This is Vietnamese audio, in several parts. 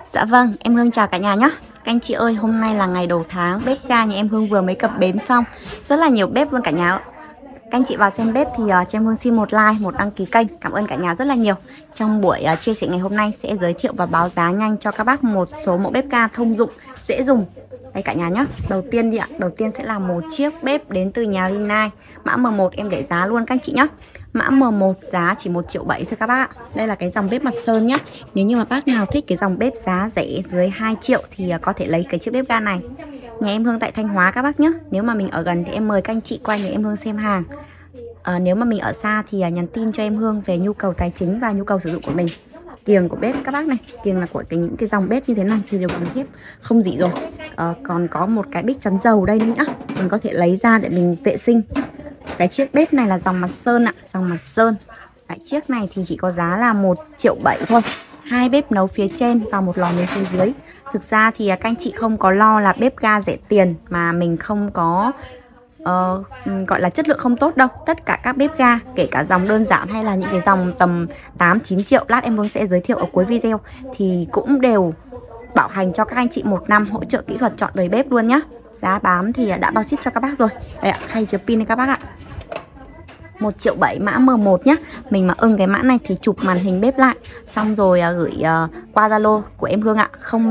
Dạ vâng, em Hương chào cả nhà nhé. Các anh chị ơi, hôm nay là ngày đầu tháng, bếp ga nhà em Hương vừa mới cập bến xong. Rất là nhiều bếp luôn cả nhà ạ. Các anh chị vào xem bếp thì cho em Hương xin một like, một đăng ký kênh. Cảm ơn cả nhà rất là nhiều. Trong buổi chia sẻ ngày hôm nay sẽ giới thiệu và báo giá nhanh cho các bác một số mẫu bếp ga thông dụng, dễ dùng. Đây cả nhà nhé. Đầu tiên đi ạ, đầu tiên sẽ là một chiếc bếp đến từ nhà Rinnai. Mã M1 em để giá luôn các anh chị nhé. Mã M1 giá chỉ 1,7 triệu thôi các bác ạ. Đây là cái dòng bếp mặt sơn nhé. Nếu như mà bác nào thích cái dòng bếp giá rẻ dưới 2 triệu thì có thể lấy cái chiếc bếp ga này. Nhà em Hương tại Thanh Hóa các bác nhé. Nếu mà mình ở gần thì em mời các anh chị qua nhà em Hương xem hàng. Nếu mà mình ở xa thì nhắn tin cho em Hương về nhu cầu tài chính và nhu cầu sử dụng của mình. Kiềng của bếp các bác này, kiềng là của những cái dòng bếp như thế này thì đều bằng thép không dị rồi. Còn có một cái bích chắn dầu đây nữa nhá, mình có thể lấy ra để mình vệ sinh. Cái chiếc bếp này là dòng mặt sơn ạ, dòng mặt sơn. Cái chiếc này thì chỉ có giá là 1,7 triệu thôi. Hai bếp nấu phía trên và một lò nướng phía dưới. Thực ra thì các anh chị không có lo là bếp ga rẻ tiền mà mình không có gọi là chất lượng không tốt đâu. Tất cả các bếp ga, kể cả dòng đơn giản hay là những cái dòng tầm 8-9 triệu, lát em Hương sẽ giới thiệu ở cuối video, thì cũng đều bảo hành cho các anh chị 1 năm, hỗ trợ kỹ thuật chọn đời bếp luôn nhá. Giá bán thì đã bao ship cho các bác rồi. Đây ạ, khay chứa pin đây các bác ạ. 1,7 triệu mã M1 nhá. Mình mà ưng cái mã này thì chụp màn hình bếp lại, xong rồi gửi qua Zalo của em Hương ạ.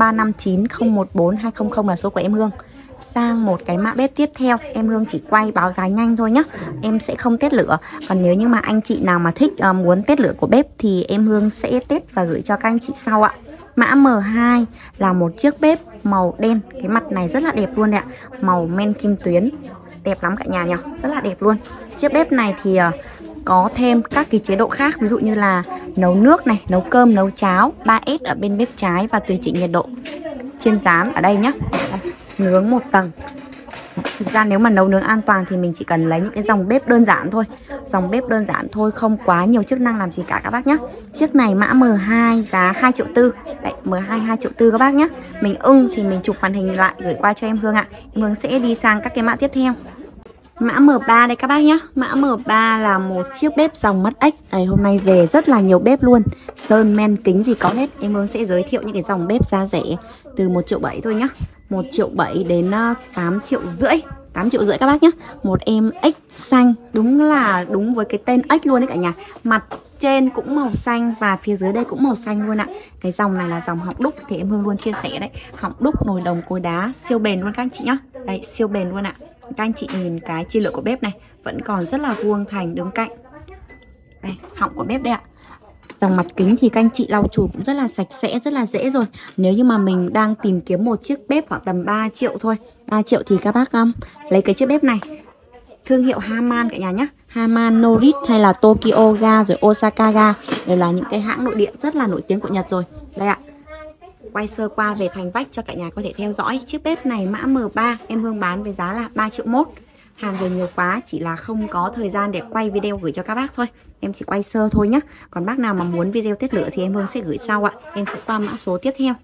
0359014200 là số của em Hương. Sang một cái mã bếp tiếp theo, em Hương chỉ quay báo giá nhanh thôi nhá. Em sẽ không test lửa. Còn nếu như mà anh chị nào mà thích muốn test lửa của bếp thì em Hương sẽ test và gửi cho các anh chị sau ạ. Mã M2 là một chiếc bếp màu đen. Cái mặt này rất là đẹp luôn đấy ạ. Màu men kim tuyến. Đẹp lắm cả nhà nhỉ, rất là đẹp luôn. Chiếc bếp này thì có thêm các cái chế độ khác, ví dụ như là nấu nước này, nấu cơm, nấu cháo, 3S ở bên bếp trái và tùy chỉnh nhiệt độ trên rán ở đây nhá. Nướng một tầng. Thực ra nếu mà nấu nướng an toàn thì mình chỉ cần lấy những cái dòng bếp đơn giản thôi. Dòng bếp đơn giản thôi, không quá nhiều chức năng làm gì cả các bác nhé. Chiếc này mã M2 giá 2,4 triệu. Đấy, M2 2,4 triệu các bác nhé. Mình ưng thì mình chụp màn hình lại gửi qua cho em Hương ạ. Em Hương sẽ đi sang các cái mã tiếp theo. Mã M3 đây các bác nhé. Mã M3 là một chiếc bếp dòng mắt ếch. Đây, hôm nay về rất là nhiều bếp luôn. Sơn, men, kính gì có hết. Em Hương sẽ giới thiệu những cái dòng bếp giá rẻ từ 1,7 triệu thôi nhá. 1,7 triệu đến 8,5 triệu. 8,5 triệu các bác nhé. Một em ếch xanh, đúng với cái tên ếch luôn đấy cả nhà. Mặt trên cũng màu xanh và phía dưới đây cũng màu xanh luôn ạ. Cái dòng này là dòng họng đúc thì em Hương luôn chia sẻ đấy. Họng đúc, nồi đồng, cối đá, siêu bền luôn các anh chị nhá. Đây, siêu bền luôn ạ. Các anh chị nhìn cái chi lửa của bếp này vẫn còn rất là vuông thành đứng cạnh. Đây, họng của bếp đây ạ. Dòng mặt kính thì các anh chị lau chùi cũng rất là sạch sẽ, rất là dễ rồi. Nếu như mà mình đang tìm kiếm một chiếc bếp khoảng tầm 3 triệu thôi, 3 triệu thì các bác lấy cái chiếc bếp này. Thương hiệu Haman cả nhà nhé. Haman, Norit hay là Tokyo Ga rồi Osaka Ga đều là những cái hãng nội địa rất là nổi tiếng của Nhật rồi. Đây ạ. Quay sơ qua về thành vách cho cả nhà có thể theo dõi. Chiếc bếp này mã M3 em Hương bán với giá là 3,1 triệu. Hàng về nhiều quá, chỉ là không có thời gian để quay video gửi cho các bác thôi. Em chỉ quay sơ thôi nhé. Còn bác nào mà muốn video test lửa thì em Hương sẽ gửi sau ạ. Em sẽ qua mã số tiếp theo.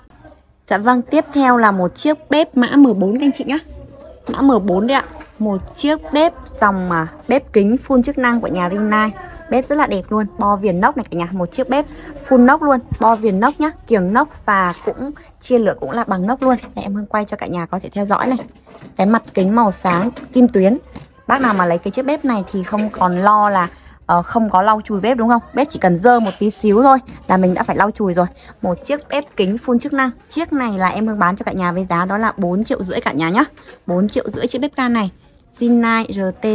Dạ vâng, tiếp theo là một chiếc bếp mã M4 các anh chị nhé. Mã M4 đấy ạ. Một chiếc bếp dòng bếp kính full chức năng của nhà Rinnai. Bếp rất là đẹp luôn, bo viền nóc này cả nhà. Một chiếc bếp full nóc luôn, bo viền nóc nhá, kiềng nóc và cũng chia lửa cũng là bằng nóc luôn. Để em Hương quay cho cả nhà có thể theo dõi này. Cái mặt kính màu sáng kim tuyến. Bác nào mà lấy cái chiếc bếp này thì không còn lo là không có lau chùi bếp đúng không? Bếp chỉ cần dơ một tí xíu thôi là mình đã phải lau chùi rồi. Một chiếc bếp kính full chức năng. Chiếc này là em Hương bán cho cả nhà với giá đó là 4,5 triệu cả nhà nhá. 4,5 triệu chiếc bếp ga này. Rinnai RT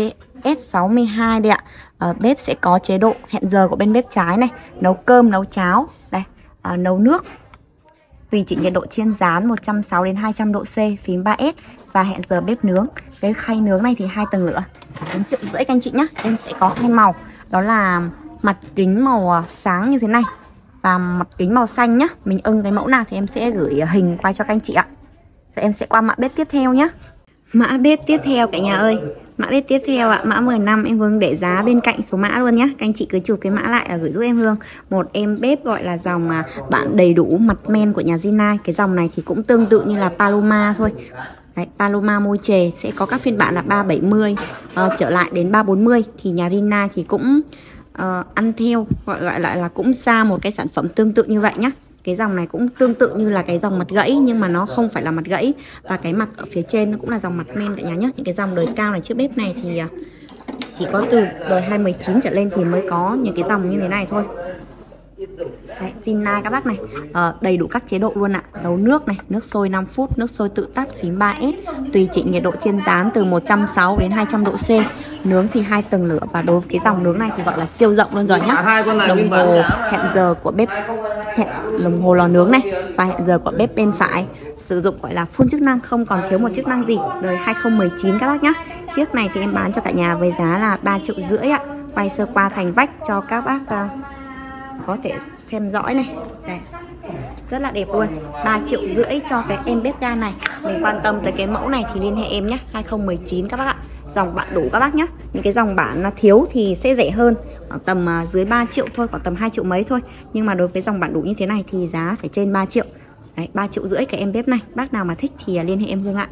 S62 đây ạ. Bếp sẽ có chế độ hẹn giờ của bên bếp trái này, nấu cơm, nấu cháo, đây, nấu nước, tùy chỉnh nhiệt độ chiên rán 160 đến 200 độ C, phím 3S và hẹn giờ bếp nướng. Cái khay nướng này thì 2 tầng lửa, 4,5 triệu các anh chị nhé. Em sẽ có hai màu, đó là mặt kính màu sáng như thế này và mặt kính màu xanh nhá. Mình ưng cái mẫu nào thì em sẽ gửi hình quay cho các anh chị ạ. Rồi em sẽ qua mã bếp tiếp theo nhé. Mã bếp tiếp theo cả nhà ơi. Mã bếp tiếp theo ạ, mã 15 em Hương để giá bên cạnh số mã luôn nhé. Các anh chị cứ chụp cái mã lại là gửi giúp em Hương. Một em bếp gọi là dòng bản đầy đủ mặt men của nhà Rinnai. Cái dòng này thì cũng tương tự như là Paloma thôi. Đấy, Paloma môi chề sẽ có các phiên bản là 370 trở lại đến 340. Thì nhà Rinnai thì cũng ăn theo, gọi lại là cũng ra một cái sản phẩm tương tự như vậy nhé. Cái dòng này cũng tương tự như là cái dòng mặt gãy, nhưng mà nó không phải là mặt gãy. Và cái mặt ở phía trên nó cũng là dòng mặt men cả nhà nhé. Những cái dòng đời cao này chiếc bếp này thì chỉ có từ đời 2019 trở lên thì mới có những cái dòng như thế này thôi. Đấy, Rinnai các bác này, đầy đủ các chế độ luôn ạ. Nấu nước này, nước sôi 5 phút, nước sôi tự tắt, phím 3S, tùy chỉnh nhiệt độ chiên rán từ 160 đến 200 độ C. Nướng thì 2 tầng lửa, và đối với cái dòng nướng này thì gọi là siêu rộng luôn rồi nhá. Đồng hồ hẹn giờ của bếp, đồng hồ lò nướng này và hẹn giờ của bếp bên phải, sử dụng gọi là full chức năng, không còn thiếu một chức năng gì. Đời 2019 các bác nhá. Chiếc này thì em bán cho cả nhà với giá là 3,5 triệu ạ. Quay sơ qua thành vách cho các bác có thể xem rõ này. Đây, rất là đẹp luôn. 3,5 triệu cho cái em bếp ga này. Mình quan tâm tới cái mẫu này thì liên hệ em nhé. 2019 các bác ạ. Dòng bản đủ các bác nhé. Những cái dòng bản thiếu thì sẽ rẻ hơn, khoảng tầm dưới 3 triệu thôi, khoảng tầm 2 triệu mấy thôi. Nhưng mà đối với dòng bản đủ như thế này thì giá phải trên 3 triệu. Đấy, 3,5 triệu cái em bếp này. Bác nào mà thích thì liên hệ em Hương ạ.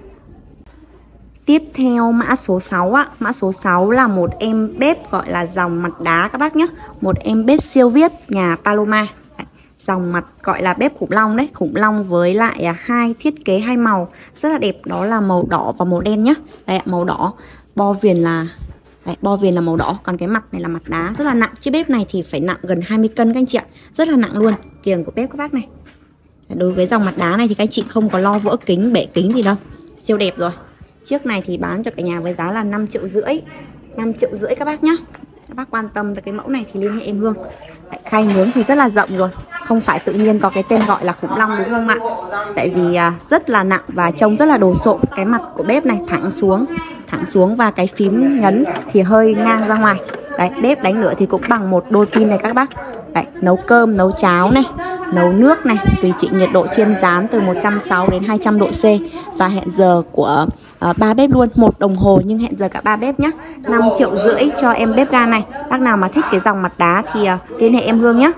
Tiếp theo mã số 6 ạ. Mã số 6 là một em bếp gọi là dòng mặt đá các bác nhé. Một em bếp siêu VIP nhà Paloma. Đấy, dòng mặt gọi là bếp khủng long đấy. Khủng long với lại hai thiết kế 2 màu rất là đẹp. Đó là màu đỏ và màu đen nhé. Đây, màu đỏ. Bo viền là màu đỏ. Còn cái mặt này là mặt đá, rất là nặng. Chiếc bếp này thì phải nặng gần 20 cân các anh chị ạ. Rất là nặng luôn. Kiềng của bếp các bác này. Đối với dòng mặt đá này thì các anh chị không có lo vỡ kính, bể kính gì đâu. Siêu đẹp rồi. Chiếc này thì bán cho cả nhà với giá là 5,5 triệu. 5,5 triệu các bác nhá. Các bác quan tâm tới cái mẫu này thì liên hệ em Hương. Đấy, khay nướng thì rất là rộng rồi. Không phải tự nhiên có cái tên gọi là khủng long đúng không ạ? Tại vì rất là nặng và trông rất là đồ sộ. Cái mặt của bếp này thẳng xuống và cái phím nhấn thì hơi ngang ra ngoài. Đấy, bếp đánh lửa thì cũng bằng một đôi pin này các bác. Đấy, nấu cơm, nấu cháo này, nấu nước này, tùy chỉnh nhiệt độ chiên rán từ 160 đến 200 độ C. Và hẹn giờ của 3 bếp luôn, 1 đồng hồ nhưng hẹn giờ cả 3 bếp nhé. 5,5 triệu cho em bếp ga này. Bác nào mà thích cái dòng mặt đá thì liên hệ em Hương nhé.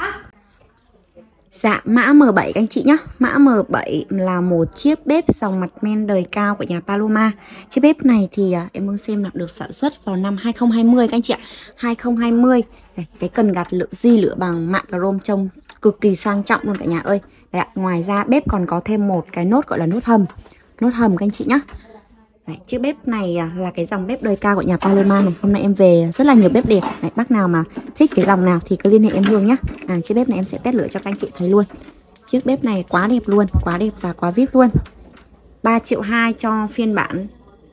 Dạ, mã M7 các anh chị nhé. Mã M7 là một chiếc bếp dòng mặt men đời cao của nhà Paloma. Chiếc bếp này thì em Hương xem là được sản xuất vào năm 2020 các anh chị ạ. 2020. Đây, cái cần gạt di lửa bằng mạ chrome trông cực kỳ sang trọng luôn cả nhà ơi. Đấy, ngoài ra bếp còn có thêm một cái nốt gọi là nốt hầm. Nốt hầm các anh chị nhé. Đấy, chiếc bếp này là cái dòng bếp đời cao của nhà Paloma này. Hôm nay em về rất là nhiều bếp đẹp. Đấy, bác nào mà thích cái dòng nào thì cứ liên hệ em Hương nhé. Chiếc bếp này em sẽ test lửa cho các anh chị thấy luôn. Chiếc bếp này quá đẹp luôn, quá đẹp và quá VIP luôn. 3,2 triệu cho phiên bản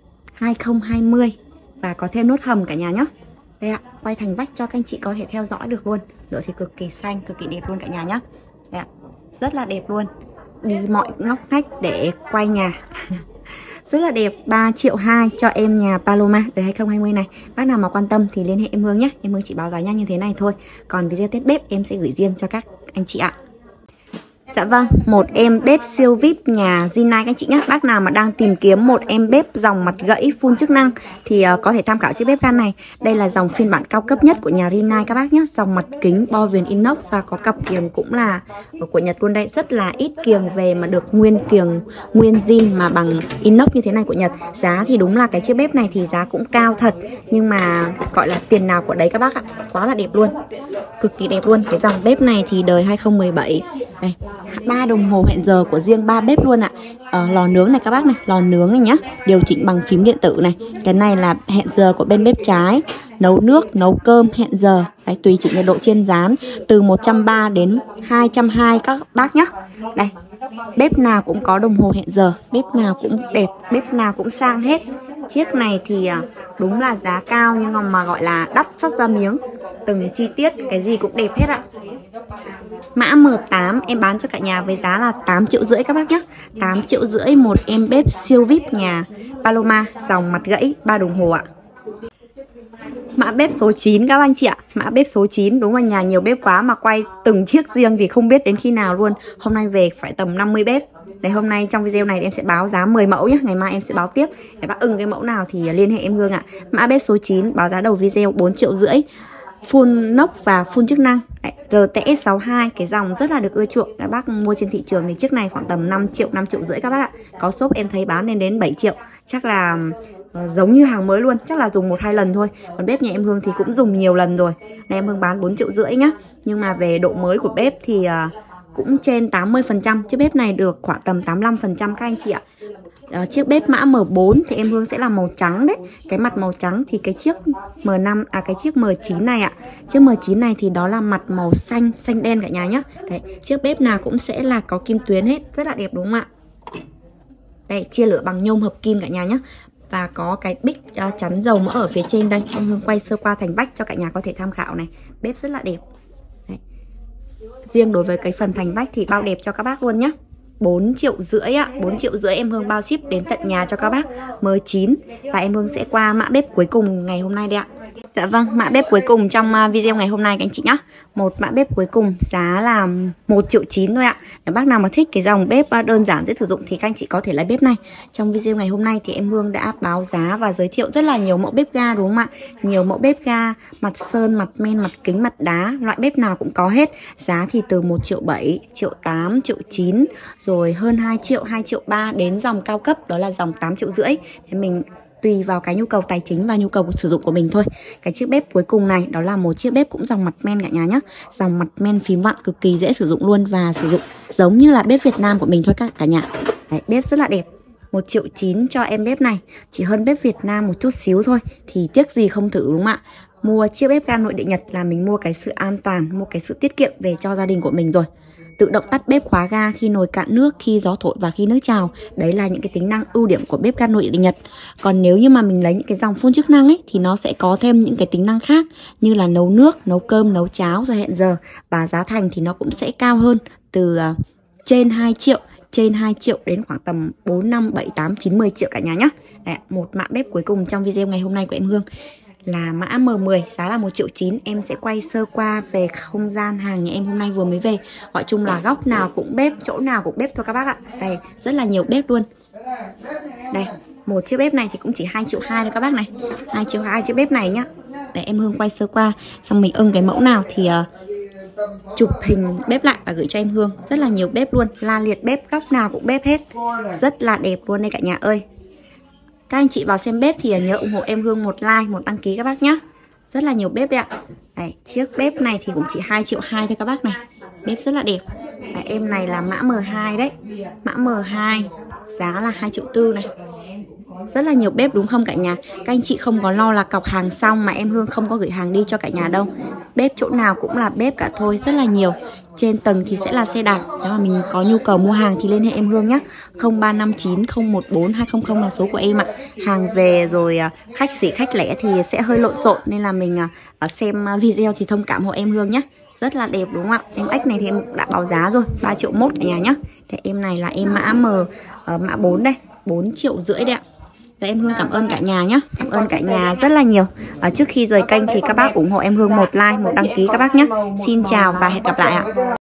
2020 và có thêm nốt hầm cả nhà nhé. Đây ạ, quay thành vách cho các anh chị có thể theo dõi được luôn. Lửa thì cực kỳ xanh, cực kỳ đẹp luôn cả nhà nhé. Đây ạ, rất là đẹp luôn. Đi mọi ngóc ngách để quay nhà. Rất là đẹp. 3,2 triệu cho em nhà Paloma đời 2020 này. Bác nào mà quan tâm thì liên hệ em Hương nhé. Em Hương chỉ báo giá nhanh như thế này thôi. Còn video test bếp em sẽ gửi riêng cho các anh chị ạ. Dạ vâng, một em bếp siêu VIP nhà Rinnai các anh chị nhé. Bác nào mà đang tìm kiếm một em bếp dòng mặt gãy full chức năng thì có thể tham khảo chiếc bếp ga này. Đây là dòng phiên bản cao cấp nhất của nhà Rinnai các bác nhé. Dòng mặt kính bo viền inox và có cặp kiềng cũng là của Nhật luôn đây. Rất là ít kiềng về mà được nguyên kiềng, nguyên zin mà bằng inox như thế này của Nhật. Giá thì đúng là cái chiếc bếp này thì giá cũng cao thật, nhưng mà gọi là tiền nào của đấy các bác ạ. Quá là đẹp luôn, cực kỳ đẹp luôn. Cái dòng bếp này thì đời 2017. Đây, 3 đồng hồ hẹn giờ của riêng 3 bếp luôn ạ. Lò nướng này các bác này, lò nướng này nhá, điều chỉnh bằng phím điện tử này. Cái này là hẹn giờ của bên bếp trái, nấu nước, nấu cơm, hẹn giờ. Đấy, tùy chỉnh nhiệt độ chiên rán từ 130 đến 220 các bác nhá. Đây, bếp nào cũng có đồng hồ hẹn giờ, bếp nào cũng đẹp, bếp nào cũng sang hết. Chiếc này thì đúng là giá cao nhưng mà gọi là đắt sắt ra miếng. Từng chi tiết cái gì cũng đẹp hết ạ. Mã M8 em bán cho cả nhà với giá là 8,5 triệu các bác nhé. 8,5 triệu một em bếp siêu VIP nhà Paloma dòng mặt gãy 3 đồng hồ ạ. Mã bếp số 9 các anh chị ạ. Mã bếp số 9, đúng là nhà nhiều bếp quá mà quay từng chiếc riêng thì không biết đến khi nào luôn. Hôm nay về phải tầm 50 bếp. Đấy, hôm nay trong video này em sẽ báo giá 10 mẫu nhé. Ngày mai em sẽ báo tiếp. Để bác ưng cái mẫu nào thì liên hệ em Hương ạ. Mã bếp số 9 báo giá đầu video 4,5 triệu. Full nóc và full chức năng. Đấy, RTS 62, cái dòng rất là được ưa chuộng. Các bác mua trên thị trường thì chiếc này khoảng tầm 5,5 triệu các bác ạ. Có shop em thấy bán lên đến 7 triệu. Chắc là giống như hàng mới luôn, chắc là dùng 1-2 lần thôi. Còn bếp nhà em Hương thì cũng dùng nhiều lần rồi. Này em Hương bán 4,5 triệu nhá. Nhưng mà về độ mới của bếp thì cũng trên 80%. Chiếc bếp này được khoảng tầm 85% các anh chị ạ. Chiếc bếp mã M4 thì em Hương sẽ là màu trắng đấy. Cái mặt màu trắng thì cái chiếc cái chiếc M9 này ạ. Chiếc M9 này thì đó là mặt màu xanh, xanh đen cả nhà nhé. Đấy, chiếc bếp nào cũng sẽ là có kim tuyến hết, rất là đẹp đúng không ạ? Đây, chia lửa bằng nhôm hợp kim cả nhà nhé. Và có cái bích chắn dầu mỡ ở phía trên đây. Em Hương quay sơ qua thành vách cho cả nhà có thể tham khảo này. Bếp rất là đẹp. Đấy. Riêng đối với cái phần thành vách thì bao đẹp cho các bác luôn nhé. 4,5 triệu ạ. 4,5 triệu em Hương bao ship đến tận nhà cho các bác M9. Và em Hương sẽ qua mã bếp cuối cùng ngày hôm nay đây ạ. Dạ vâng, mã bếp cuối cùng trong video ngày hôm nay các anh chị nhé. Một mã bếp cuối cùng giá là 1,9 triệu thôi ạ. Nếu bác nào mà thích cái dòng bếp đơn giản dễ sử dụng thì các anh chị có thể lấy bếp này. Trong video ngày hôm nay thì em Hương đã báo giá và giới thiệu rất là nhiều mẫu bếp ga đúng không ạ? Nhiều mẫu bếp ga, mặt sơn, mặt men, mặt kính, mặt đá, loại bếp nào cũng có hết. Giá thì từ 1,7 triệu, 1,8 triệu, 1,9 triệu, rồi hơn 2 triệu, 2,3 triệu đến dòng cao cấp đó là dòng 8,5 triệu. Thì mình tùy vào cái nhu cầu tài chính và nhu cầu sử dụng của mình thôi. Cái chiếc bếp cuối cùng này đó là một chiếc bếp cũng dòng mặt men cả nhà nhé. Dòng mặt men phím vặn cực kỳ dễ sử dụng luôn và sử dụng giống như là bếp Việt Nam của mình thôi cả nhà. Đấy, bếp rất là đẹp. 1,9 triệu cho em bếp này, chỉ hơn bếp Việt Nam một chút xíu thôi thì tiếc gì không thử đúng không ạ? Mua chiếc bếp ga nội địa Nhật là mình mua cái sự an toàn, mua cái sự tiết kiệm về cho gia đình của mình rồi. Tự động tắt bếp khóa ga khi nồi cạn nước, khi gió thổi và khi nước trào. Đấy là những cái tính năng ưu điểm của bếp ga nội địa Nhật. Còn nếu như mà mình lấy những cái dòng full chức năng ấy thì nó sẽ có thêm những cái tính năng khác như là nấu nước, nấu cơm, nấu cháo rồi hẹn giờ. Và giá thành thì nó cũng sẽ cao hơn từ trên 2 triệu, đến khoảng tầm 4, 5, 7, 8, 9, 10 triệu cả nhà nhé. Đấy, một mã bếp cuối cùng trong video ngày hôm nay của em Hương là mã M10, giá là 1,9 triệu. Em sẽ quay sơ qua về không gian hàng nhà em hôm nay vừa mới về. Gọi chung là góc nào cũng bếp, chỗ nào cũng bếp thôi các bác ạ. Đây, rất là nhiều bếp luôn. Đây, một chiếc bếp này thì cũng chỉ 2,2 triệu thôi các bác này. 2,2 triệu chiếc bếp này nhá. Để em Hương quay sơ qua, xong mình ưng cái mẫu nào thì chụp hình bếp lại và gửi cho em Hương. Rất là nhiều bếp luôn, la liệt bếp, góc nào cũng bếp hết. Rất là đẹp luôn đây cả nhà ơi. Các anh chị vào xem bếp thì nhớ ủng hộ em Hương một like, một đăng ký các bác nhé. Rất là nhiều bếp đấy ạ. Đấy, chiếc bếp này thì cũng chỉ 2,2 triệu thôi các bác này. Bếp rất là đẹp. Đấy, em này là mã M2 đấy. Mã M2 giá là 2,4 triệu này. Rất là nhiều bếp đúng không cả nhà? Các anh chị không có lo là cọc hàng xong mà em Hương không có gửi hàng đi cho cả nhà đâu. Bếp chỗ nào cũng là bếp cả thôi, rất là nhiều. Trên tầng thì sẽ là xe đạp. Nếu mà mình có nhu cầu mua hàng thì liên hệ em Hương nhé. 0359 014 200 là số của em ạ. Hàng về rồi khách sỉ khách lẻ thì sẽ hơi lộn xộn nên là mình xem video thì thông cảm hộ em Hương nhé. Rất là đẹp đúng không ạ? Em ếch này thì em đã báo giá rồi, 3,1 triệu cả nhà nhé. Thế em này là em mã 4 đây, 4,5 triệu đấy ạ. Và em Hương cảm ơn cả nhà nhé. Cảm ơn cả nhà rất là nhiều. Trước khi rời kênh thì các bác ủng hộ em Hương một like, một đăng ký các bác nhé. Xin chào và hẹn gặp lại ạ.